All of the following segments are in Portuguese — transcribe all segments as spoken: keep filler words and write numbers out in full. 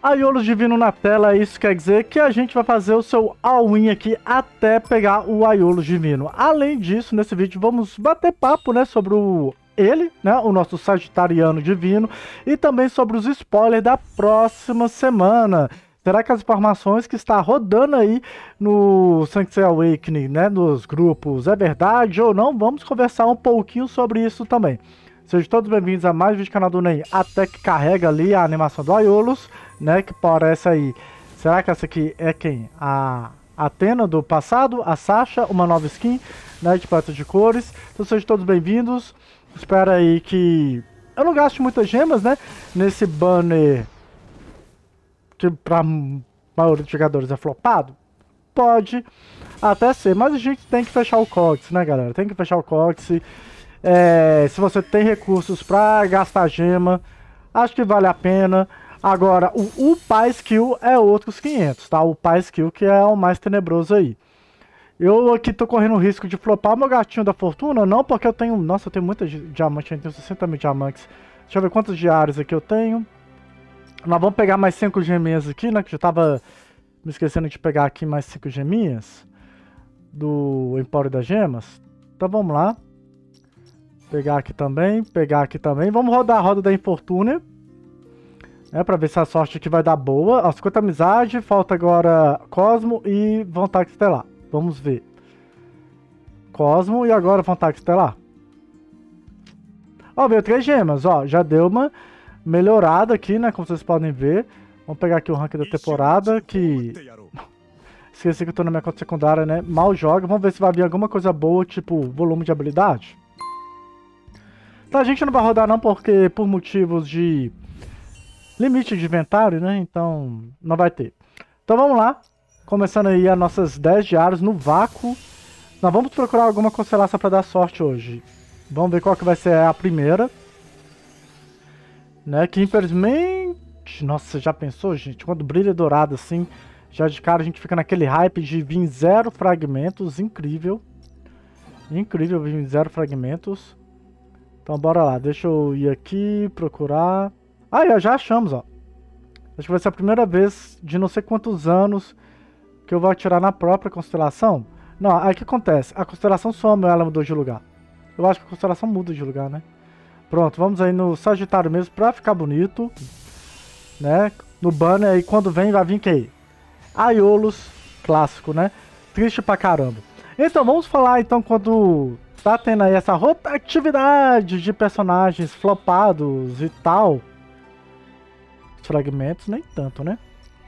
Aiolos Divino na tela, isso quer dizer que a gente vai fazer o seu all-in aqui até pegar o Aiolos Divino. Além disso, nesse vídeo vamos bater papo, né, sobre o ele, né, o nosso Sagitariano Divino, e também sobre os spoilers da próxima semana. Será que as informações que está rodando aí no Sanctuary Awakening, né, nos grupos, é verdade ou não? Vamos conversar um pouquinho sobre isso também. Sejam todos bem-vindos a mais um vídeo do canal do Ney, até que carrega ali a animação do Aiolos, né, que parece aí. Será que essa aqui é quem? A Athena do passado, a Sasha, uma nova skin, né, de paleta de cores. Então sejam todos bem-vindos. Espero aí que eu não gaste muitas gemas, né, nesse banner que pra maioria dos jogadores é flopado. Pode até ser, mas a gente tem que fechar o códice, né, galera? Tem que fechar o códice. É, se você tem recursos para gastar gema, acho que vale a pena. Agora, o, o Pai Skill é outros quinhentos, tá? O Pai Skill que é o mais tenebroso aí. Eu aqui tô correndo o risco de flopar meu gatinho da fortuna, não porque eu tenho... Nossa, eu tenho muita diamante, eu tenho sessenta mil diamantes. Deixa eu ver quantos diários aqui eu tenho. Nós vamos pegar mais cinco geminhas aqui, né? Que eu tava me esquecendo de pegar aqui mais cinco geminhas do Empório das Gemas. Então vamos lá. Pegar aqui também, pegar aqui também. Vamos rodar a roda da infortúnia. É, pra ver se a sorte aqui vai dar boa. Ó, cinquenta amizade, falta agora Cosmo e Vontade Estelar. Vamos ver. Cosmo e agora Vontade Estelar. Ó, veio três gemas, ó. Já deu uma melhorada aqui, né? Como vocês podem ver. Vamos pegar aqui o rank da temporada, que... Esqueci que eu tô na minha conta secundária, né? Mal joga. Vamos ver se vai vir alguma coisa boa, tipo volume de habilidade. Então a gente não vai rodar não, porque por motivos de limite de inventário, né? Então não vai ter. Então vamos lá. Começando aí as nossas dez diários no vácuo. Nós vamos procurar alguma constelação para dar sorte hoje. Vamos ver qual que vai ser a primeira. Né? Que infelizmente... Nossa, já pensou, gente? Quando brilha dourado assim, já de cara a gente fica naquele hype de vir zero fragmentos. Incrível. Incrível vir zero fragmentos. Então bora lá, deixa eu ir aqui, procurar... Ah, já achamos, ó. Acho que vai ser a primeira vez de não sei quantos anos que eu vou atirar na própria constelação. Não, aí o que acontece? A constelação some ou ela mudou de lugar? Eu acho que a constelação muda de lugar, né? Pronto, vamos aí no Sagitário mesmo pra ficar bonito. Né? No banner aí, quando vem, vai vir quem? Aiolos, clássico, né? Triste pra caramba. Então, vamos falar então quando... Tá tendo aí essa rotatividade de personagens flopados e tal. Os fragmentos nem tanto, né?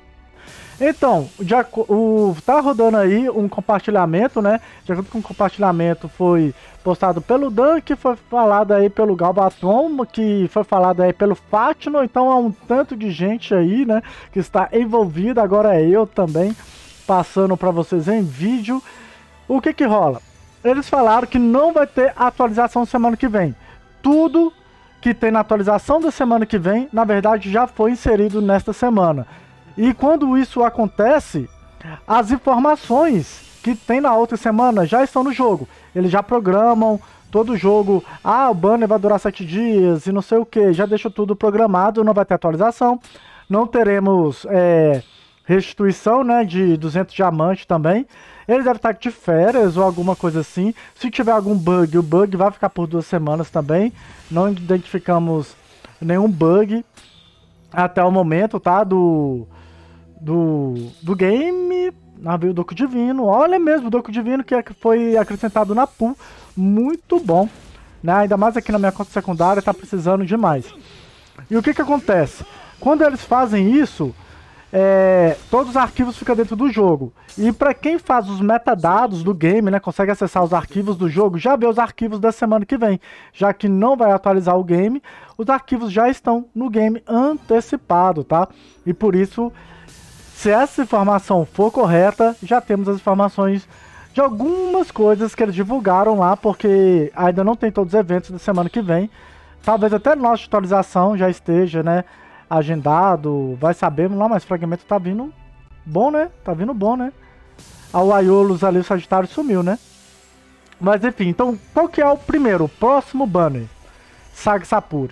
Então, já, o, tá rodando aí um compartilhamento, né? De acordo com o compartilhamento foi postado pelo Dan, que foi falado aí pelo Galbaton, que foi falado aí pelo Fatno. Então há um tanto de gente aí, né? Que está envolvida. Agora é eu também passando para vocês em vídeo. O que que rola? Eles falaram que não vai ter atualização semana que vem. Tudo que tem na atualização da semana que vem, na verdade, já foi inserido nesta semana. E quando isso acontece, as informações que tem na outra semana já estão no jogo. Eles já programam todo o jogo. Ah, o banner vai durar sete dias e não sei o que. Já deixou tudo programado, não vai ter atualização. Não teremos é, restituição, né, de duzentos diamantes também. Eles devem estar de férias ou alguma coisa assim. Se tiver algum bug, o bug vai ficar por duas semanas também. Não identificamos nenhum bug até o momento, tá? Do, do, do game. Navio Doco Divino. Olha mesmo, o Doco Divino que foi acrescentado na pool. Muito bom. Né? Ainda mais aqui na minha conta secundária, tá precisando demais. E o que que acontece? Quando eles fazem isso... É, todos os arquivos ficam dentro do jogo. E para quem faz os metadados do game, né, consegue acessar os arquivos do jogo, já vê os arquivos da semana que vem. Já que não vai atualizar o game, os arquivos já estão no game antecipado, tá? E por isso, se essa informação for correta, já temos as informações de algumas coisas que eles divulgaram lá, porque ainda não tem todos os eventos da semana que vem. Talvez até nossa atualização já esteja, né, agendado, vai saber lá, mas fragmento tá vindo bom, né? Tá vindo bom, né? O Aiolos ali, o Sagitário sumiu, né? Mas enfim, então qual que é o primeiro, o próximo banner? Saga Sapuri.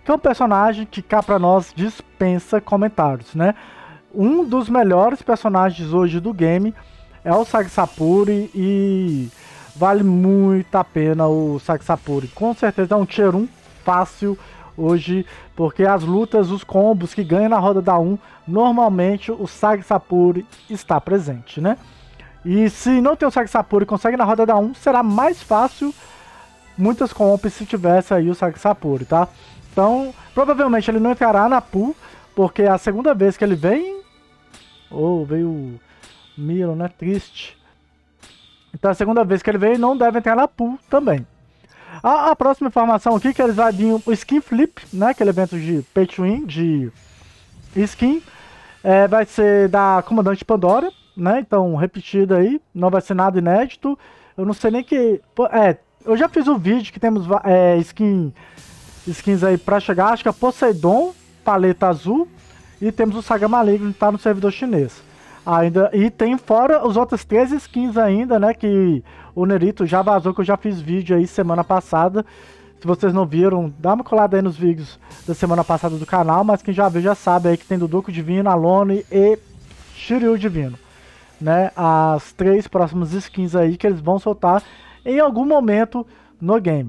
que é um personagem que cá pra nós dispensa comentários, né? Um dos melhores personagens hoje do game é o Sagisapuri e vale muito a pena o Sagisapuri. Com certeza é um tier um fácil hoje, porque as lutas, os combos que ganha na roda da um, normalmente o Sagisapuri está presente, né? E se não tem o Sagisapuri e consegue na roda da um, será mais fácil muitas comps se tivesse aí o Sagisapuri, tá? Então, provavelmente ele não entrará na pool, porque é a segunda vez que ele vem... Oh, veio o Milo, né? Triste. Então, é a segunda vez que ele veio, não deve entrar na pool também. A, a próxima informação aqui, que eles vão vir o Skin Flip, né? Aquele evento de Pay to Win, de skin. É, vai ser da Comandante Pandora, né? Então, repetida aí. Não vai ser nada inédito. Eu não sei nem que... É, eu já fiz um vídeo que temos é, skin, skins aí pra chegar. Acho que é Poseidon, paleta azul. E temos o Saga Maligno, que tá no servidor chinês. Ainda, e tem fora os outros três skins ainda, né? Que o Nerito já vazou, que eu já fiz vídeo aí semana passada. Se vocês não viram, dá uma colada aí nos vídeos da semana passada do canal. Mas quem já viu já sabe aí que tem Duduco Divino, Alone e Shiryu Divino, né? As três próximas skins aí que eles vão soltar em algum momento no game.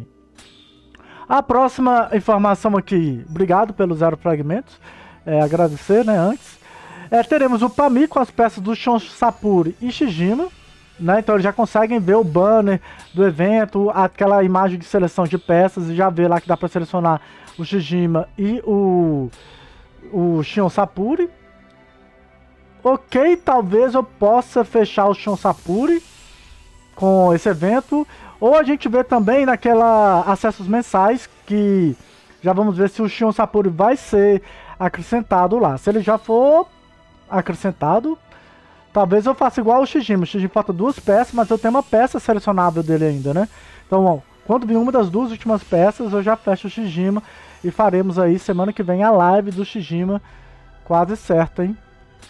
A próxima informação aqui, obrigado pelos zero fragmentos. É, agradecer, né, antes. É, teremos o Pami com as peças do Sansapuri e Shijima, né? Então eles já conseguem ver o banner do evento, aquela imagem de seleção de peças, e já vê lá que dá para selecionar o Shijima e o, o Shinsapuri. Ok, talvez eu possa fechar o Shinsapuri com esse evento, ou a gente vê também naquela acessos mensais que já vamos ver se o Shinsapuri vai ser acrescentado lá. Se ele já for acrescentado, talvez eu faça igual o Shijima. O Shijima falta duas peças, mas eu tenho uma peça selecionável dele ainda, né? Então, ó, quando vir uma das duas últimas peças, eu já fecho o Shijima e faremos aí semana que vem a live do Shijima, quase certa, hein?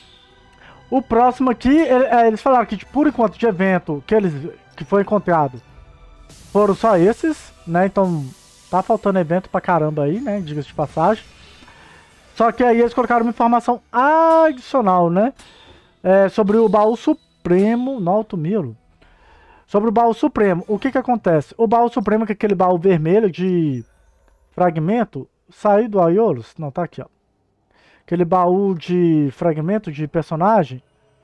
O próximo aqui, eles falaram que por enquanto de evento que eles que foi encontrado foram só esses, né? Então tá faltando evento pra caramba aí, né? Diga-se de passagem. Só que aí eles colocaram uma informação adicional, né? É, sobre o baú supremo no Alto Milo. Sobre o baú supremo, o que que acontece? O baú supremo, que é aquele baú vermelho de fragmento, saiu do Aiolos? Não, tá aqui, ó. Aquele baú de fragmento de personagem,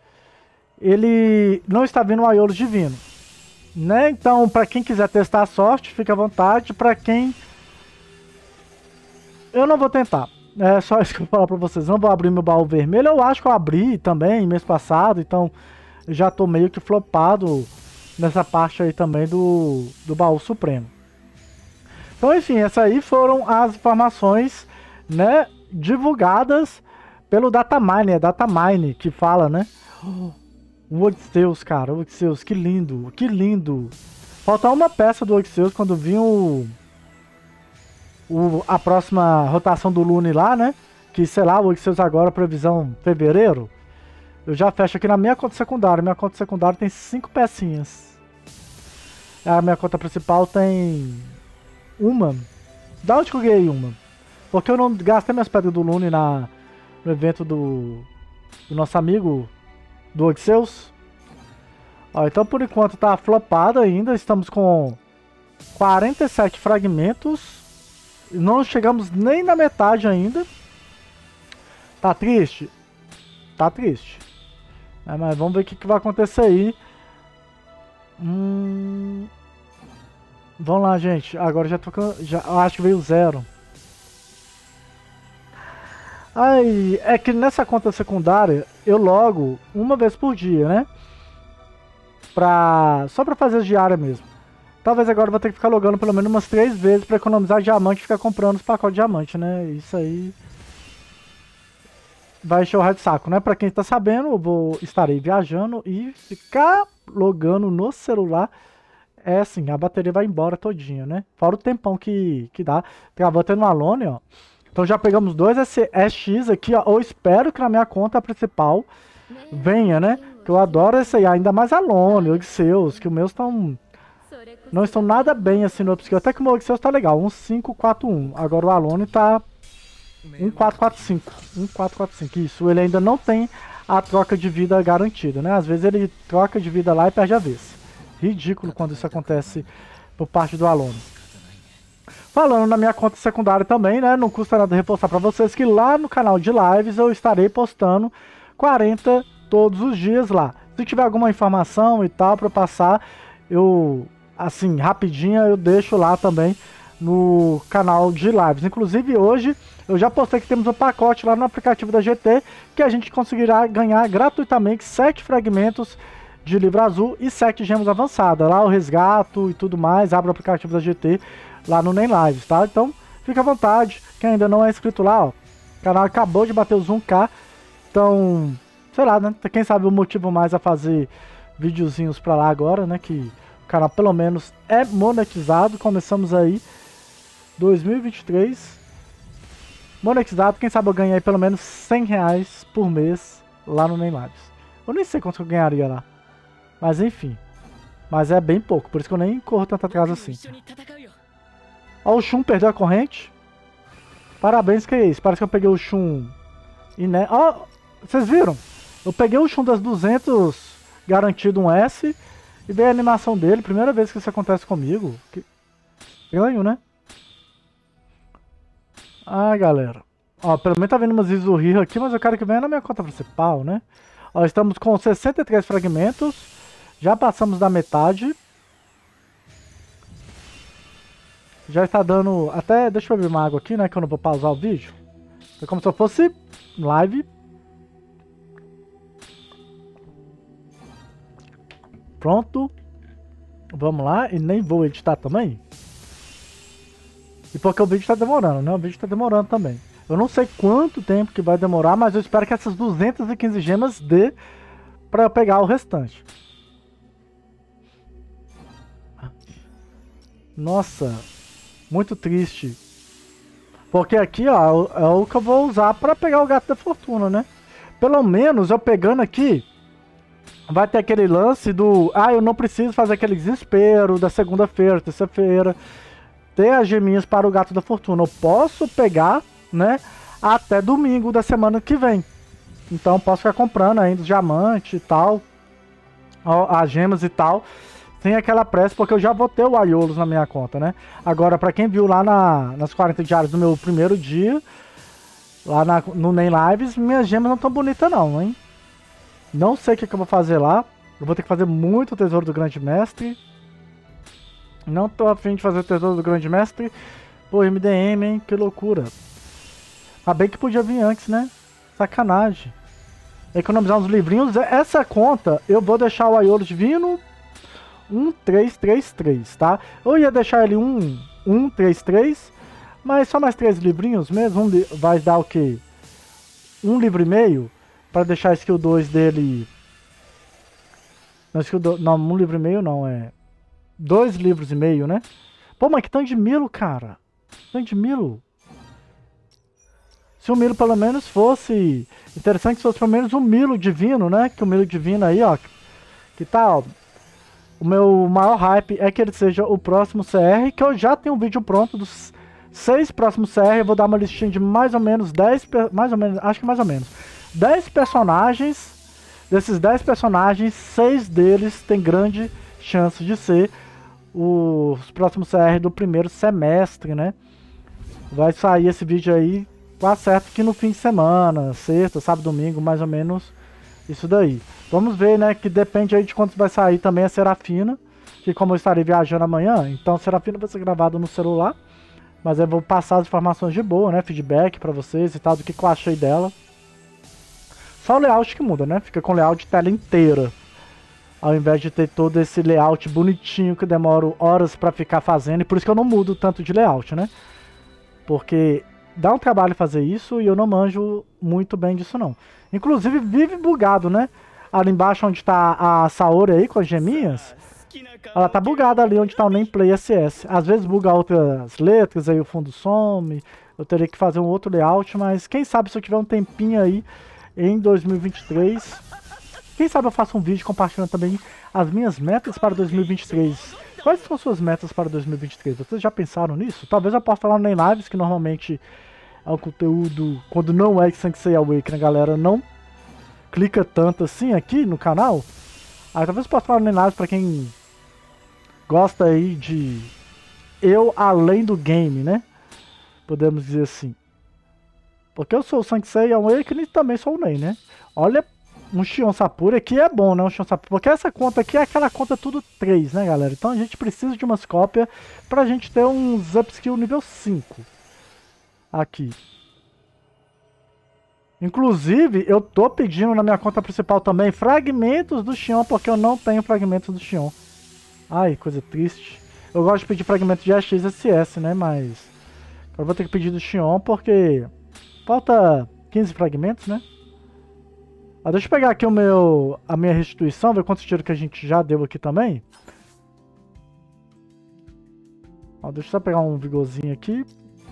ele não está vindo o Aiolos divino, né? Então, para quem quiser testar a sorte, fica à vontade. Para quem... Eu não vou tentar. É só isso que eu vou falar pra vocês. Não vou abrir meu baú vermelho. Eu acho que eu abri também mês passado. Então já tô meio que flopado nessa parte aí também do, do baú supremo. Então enfim, essas aí foram as informações, né, divulgadas pelo Datamine. É Datamine que fala, né? O Odisseus, cara. O Odisseus, que lindo. Que lindo. Falta uma peça do Odisseus quando vir o... O, a próxima rotação do Lune lá, né? Que, sei lá, o Odisseus agora, previsão fevereiro. Eu já fecho aqui na minha conta secundária. Minha conta secundária tem cinco pecinhas. A minha conta principal tem uma. Da onde que eu ganhei uma? Porque eu não gastei minhas pedras do Lune na, no evento do, do nosso amigo do Odisseus. Ó, então por enquanto tá flopado ainda. Estamos com quarenta e sete fragmentos. Não chegamos nem na metade ainda. Tá triste? Tá triste. É, mas vamos ver o que, que vai acontecer aí. Hum... Vamos lá, gente. Agora já tô com... já acho que veio zero. Aí, é que nessa conta secundária eu logo uma vez por dia, né? Pra... Só pra fazer diária mesmo. Talvez agora eu vou ter que ficar logando pelo menos umas três vezes pra economizar diamante e ficar comprando os pacotes de diamante, né? Isso aí vai encher o raio de saco, né? Pra quem tá sabendo, eu vou estarei viajando e ficar logando no celular. É assim, a bateria vai embora todinha, né? Fora o tempão que, que dá. Travou até no Alone, ó. Então já pegamos dois S X aqui, ó. Eu espero que na minha conta principal venha, né? Que eu adoro esse aí, ainda mais Alone, Odisseus, que os meus estão... Não estão nada bem assim no upskill. Até que o meu Odisseus tá legal, um cinco quatro um. Agora o Alone tá um quatro quatro cinco. um quatro quatro cinco, isso. Ele ainda não tem a troca de vida garantida, né? Às vezes ele troca de vida lá e perde a vez. Ridículo quando isso acontece por parte do aluno. Falando na minha conta secundária também, né? Não custa nada reforçar para vocês que lá no canal de lives eu estarei postando quarenta todos os dias lá. Se tiver alguma informação e tal para passar, eu, assim, rapidinho eu deixo lá também no canal de lives. Inclusive hoje eu já postei que temos um pacote lá no aplicativo da G T que a gente conseguirá ganhar gratuitamente sete fragmentos de livro azul e sete gemas avançadas. Lá o resgato e tudo mais, abre o aplicativo da G T lá no Nem Lives, tá? Então fica à vontade, quem ainda não é inscrito lá, ó, o canal acabou de bater os um K, então, sei lá, né? Quem sabe o motivo mais a fazer videozinhos pra lá agora, né? Que o canal pelo menos é monetizado, começamos aí dois mil e vinte e três monetizado, quem sabe eu ganhei pelo menos cem reais por mês lá no Nem Lives. Eu nem sei quanto eu ganharia lá, mas enfim, mas é bem pouco, por isso que eu nem corro tanto atrás assim. Ó, o Shun perdeu a corrente. Parabéns, que é isso? Parece que eu peguei o Shun e né? Ó, vocês viram? Eu peguei o Shun das duzentos garantido um S e veio a animação dele. Primeira vez que isso acontece comigo. Que... Ganho, né? Ah, galera. Ó, pelo menos tá vendo umas Izuhiro aqui, mas eu quero que venha na minha conta principal, né? Ó, estamos com sessenta e três fragmentos. Já passamos da metade. Já está dando... Até... Deixa eu beber uma água aqui, né? Que eu não vou pausar o vídeo. É como se eu fosse live. Pronto. Vamos lá. E nem vou editar também. E porque o vídeo está demorando, né? O vídeo está demorando também. Eu não sei quanto tempo que vai demorar, mas eu espero que essas duzentas e quinze gemas dê para eu pegar o restante. Nossa... Muito triste. Porque aqui, ó, é o que eu vou usar pra pegar o gato da fortuna, né? Pelo menos eu pegando aqui, vai ter aquele lance do... Ah, eu não preciso fazer aquele desespero da segunda-feira, terça-feira. Ter as geminhas para o gato da fortuna. Eu posso pegar, né? Até domingo da semana que vem. Então eu posso ficar comprando ainda os diamantes e tal. Ó, as gemas e tal. Sem aquela pressa, porque eu já vou ter o Aiolos na minha conta, né? Agora, pra quem viu lá na, nas quarenta diárias do meu primeiro dia, lá na, no Nem Lives, minhas gemas não tão bonitas não, hein? Não sei o que, que eu vou fazer lá. Eu vou ter que fazer muito Tesouro do Grande Mestre. Não tô a fim de fazer o Tesouro do Grande Mestre. Pô, M D M, hein? Que loucura. Ah, bem que podia vir antes, né? Sacanagem. Economizar uns livrinhos. Essa conta, eu vou deixar o Aiolos vindo... um três três três, tá? Eu ia deixar ele um um três três, mas só mais três livrinhos mesmo. Um li vai dar o quê? Um livro e meio para deixar a skill dois dele. Não, skill do... não, um livro e meio não, é dois livros e meio, né? Pô, mas que tanto de Milo, cara. Tanto de Milo. Se o Milo pelo menos fosse interessante, se fosse pelo menos um Milo divino, né? Que o Milo divino aí, ó, que tá, ó. O meu maior hype é que ele seja o próximo C R, que eu já tenho um vídeo pronto dos seis próximos C R. Eu vou dar uma listinha de mais ou menos dez, mais ou menos, acho que mais ou menos, dez personagens. Desses dez personagens, seis deles tem grande chance de ser os próximos C R do primeiro semestre, né? Vai sair esse vídeo aí, quase certo que no fim de semana, sexta, sábado, domingo, mais ou menos isso daí. Vamos ver, né, que depende aí de quando vai sair também a Serafina, que como eu estarei viajando amanhã, então a Serafina vai ser gravada no celular, mas eu vou passar as informações de boa, né, feedback pra vocês e tal, do que, que eu achei dela. Só o layout que muda, né, fica com layout de tela inteira, ao invés de ter todo esse layout bonitinho que demora horas pra ficar fazendo, e por isso que eu não mudo tanto de layout, né, porque dá um trabalho fazer isso e eu não manjo muito bem disso não. Inclusive vive bugado, né? Ali embaixo onde tá a Saori aí com as geminhas, ela tá bugada ali onde tá o nameplay S S. Às vezes buga outras letras, aí o fundo some. Eu teria que fazer um outro layout, mas quem sabe se eu tiver um tempinho aí em dois mil e vinte e três, quem sabe eu faço um vídeo compartilhando também as minhas metas para dois mil e vinte e três. Quais são suas metas para dois mil e vinte e três? Vocês já pensaram nisso? Talvez eu possa falar no Nem Lives, que normalmente é um conteúdo, quando não é Sensei Awakening, a galera não clica tanto assim aqui no canal. Aí talvez possa falar nem nada pra quem gosta aí de eu além do game, né? Podemos dizer assim. Porque eu sou o Sensei Awakening e também sou o Ney, né? Olha, um Shion Sapura aqui é bom, né? Um Shion Sapura, porque essa conta aqui é aquela conta tudo três, né, galera? Então a gente precisa de umas cópias pra gente ter uns upskill nível cinco. Aqui. Inclusive, eu tô pedindo na minha conta principal também fragmentos do Shion, porque eu não tenho fragmentos do Shion. Ai, coisa triste. Eu gosto de pedir fragmentos de A X S S, né? Mas eu vou ter que pedir do Shion porque falta quinze fragmentos, né? Ah, deixa eu pegar aqui o meu, a minha restituição, ver quantos tiros que a gente já deu aqui também. Ó, deixa eu só pegar um vigorzinho aqui.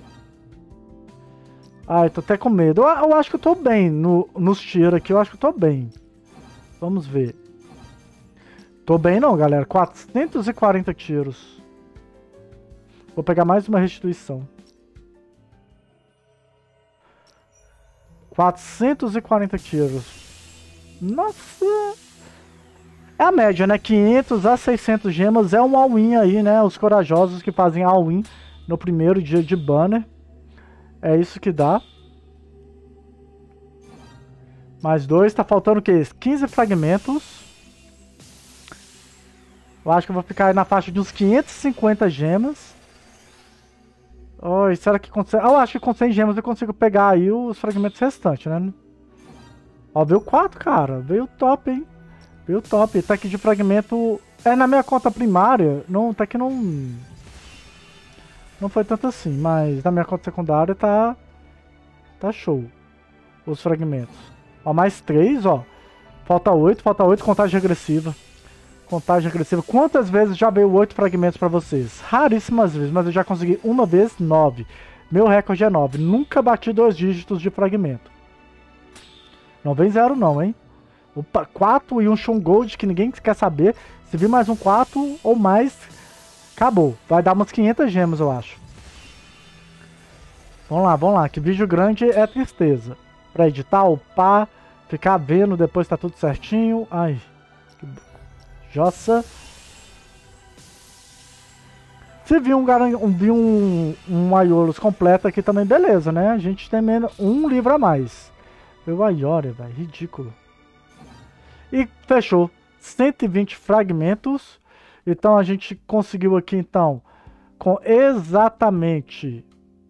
Ai, tô até com medo. Eu, eu acho que eu tô bem no, nos tiros aqui, eu acho que eu tô bem. Vamos ver. Tô bem não, galera. quatrocentos e quarenta tiros. Vou pegar mais uma restituição. quatrocentos e quarenta tiros. Nossa! É a média, né? quinhentos a seiscentos gemas é um all-in aí, né? Os corajosos que fazem all-in no primeiro dia de banner. É isso que dá. Mais dois. Tá faltando o quê? quinze fragmentos. Eu acho que eu vou ficar aí na faixa de uns quinhentos e cinquenta gemas. Oi, será que com... ah, eu acho que com cem gemas eu consigo pegar aí os fragmentos restantes, né? Ó, veio quatro, cara. Veio top, hein? Veio top. Tá aqui de fragmento... É, na minha conta primária, não, tá aqui não... Não foi tanto assim, mas na minha conta secundária tá... Tá show. Os fragmentos. Ó, mais três, ó. Falta oito, falta oito, contagem regressiva. Contagem regressiva. Quantas vezes já veio oito fragmentos pra vocês? Raríssimas vezes, mas eu já consegui uma vez, nove. Meu recorde é nove. Nunca bati dois dígitos de fragmento. Não vem zero não, hein? Opa, quatro e um Shun Gold que ninguém quer saber. Se vir mais um quatro ou mais, acabou. Vai dar umas quinhentas gemas, eu acho. Vamos lá, vamos lá. Que vídeo grande é tristeza. Pra editar, upar, ficar vendo depois tá tudo certinho. Ai, que... Jossa. Se vir um, um, vir um, um Aiolos completo aqui também, beleza, né? A gente tem menos um livro a mais. Meu Aiora, velho, ridículo. E fechou. cento e vinte fragmentos. Então a gente conseguiu aqui, então, com exatamente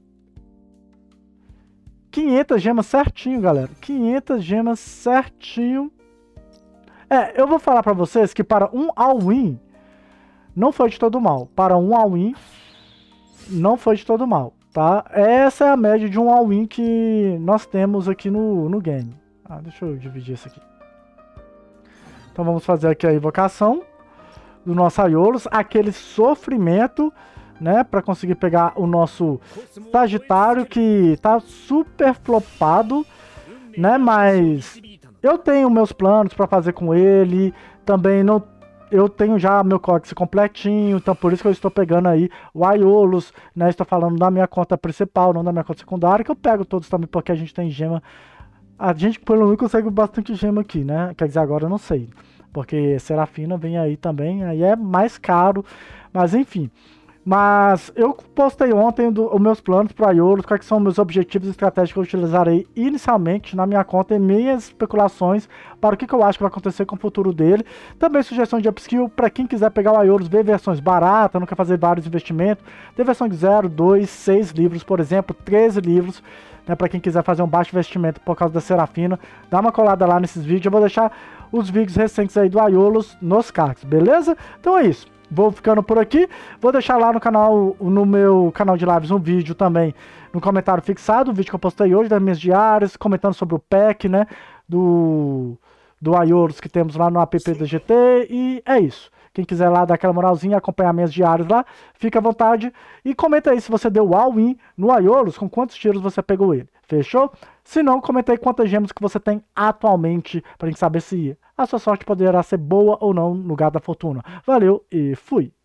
quinhentas gemas certinho, galera. quinhentas gemas certinho. É, eu vou falar pra vocês que para um all-in não foi de todo mal. Para um all-in não foi de todo mal, tá? Essa é a média de um all-in que nós temos aqui no, no game. Ah, deixa eu dividir isso aqui. Então vamos fazer aqui a invocação do nosso Aiolos. Aquele sofrimento, né? Pra conseguir pegar o nosso Sagitário que tá super flopado, né? Mas eu tenho meus planos pra fazer com ele. Também não... Eu tenho já meu código completinho, então por isso que eu estou pegando aí o Aiolos, né? Estou falando da minha conta principal, não da minha conta secundária, que eu pego todos também porque a gente tem gema. A gente, pelo menos, consegue bastante gema aqui, né? Quer dizer, agora eu não sei, porque Serafina vem aí também, aí é mais caro, mas enfim. Mas eu postei ontem do, os meus planos para Aiolos, quais são meus objetivos e estratégias que eu utilizarei inicialmente na minha conta e minhas especulações para o que, que eu acho que vai acontecer com o futuro dele. Também sugestão de upskill para quem quiser pegar o Aiolos, ver versões baratas, não quer fazer vários investimentos. Tem versão de zero, dois, seis livros, por exemplo, treze livros, né, para quem quiser fazer um baixo investimento por causa da Serafina. Dá uma colada lá nesses vídeos, eu vou deixar os vídeos recentes aí do Aiolos nos cards, beleza? Então é isso. Vou ficando por aqui, vou deixar lá no canal, no meu canal de lives um vídeo também, no comentário fixado, o vídeo que eu postei hoje das minhas diárias, comentando sobre o pack, né, do, do Aiolos que temos lá no app da G T, e é isso. Quem quiser lá dar aquela moralzinha, acompanhar minhas diárias lá, fica à vontade, e comenta aí se você deu all-in no Aiolos, com quantos tiros você pegou ele, fechou? Se não, comenta aí quantas gemas que você tem atualmente, pra gente saber se a sua sorte poderá ser boa ou não no lugar da fortuna. Valeu e fui!